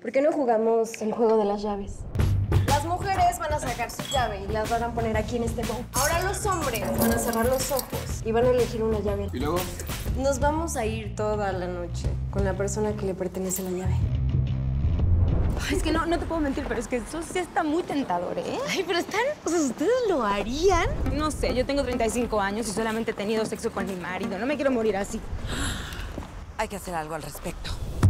¿Por qué no jugamos el juego de las llaves? Las mujeres van a sacar su llave y las van a poner aquí en este bowl. Ahora los hombres van a cerrar los ojos y van a elegir una llave. ¿Y luego? Nos vamos a ir toda la noche con la persona que le pertenece la llave. Ay, es que no te puedo mentir, pero es que eso sí está muy tentador, ¿eh? Ay, pero están... O sea, ¿ustedes lo harían? No sé, yo tengo 35 años y solamente he tenido sexo con mi marido. No me quiero morir así. Hay que hacer algo al respecto.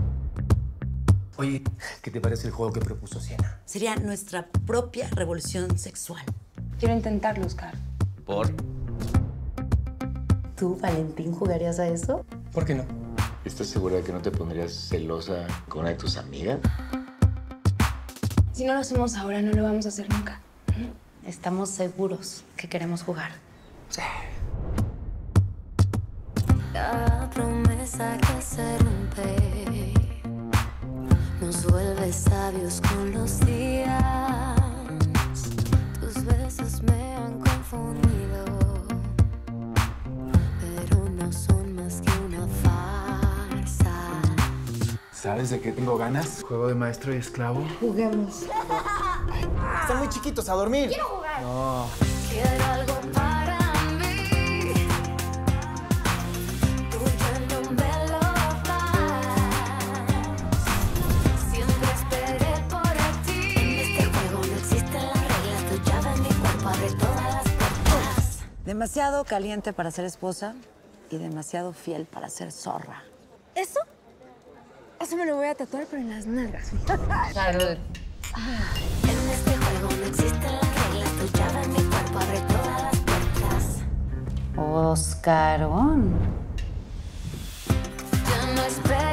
Oye, ¿qué te parece el juego que propuso Siena? Sería nuestra propia revolución sexual. Quiero intentarlo, Oscar. ¿Por? ¿Tú, Valentín, jugarías a eso? ¿Por qué no? ¿Estás segura de que no te pondrías celosa con una de tus amigas? Si no lo hacemos ahora, no lo vamos a hacer nunca. Estamos seguros que queremos jugar. Sí. La promesa que se rompe nos vuelve sabios con los días. Tus besos me han confundido, pero no son más que una farsa. ¿Sabes de qué tengo ganas? Juego de maestro y esclavo. Juguemos. Están muy chiquitos, a dormir. ¡Quiero jugar! No. Quiero algo para mí. Tú ya no me lo das. Siempre esperé por ti. En este juego no existen las reglas. Tu llave en mi cuerpo abre todas las puertas. Demasiado caliente para ser esposa y demasiado fiel para ser zorra. ¿Eso? Eso me lo voy a tatuar, pero en las nalgas. Salud. En este juego no existen las reglas. Tu llave en mi cuerpo abre todas las puertas. Oscarón. Ya no espero.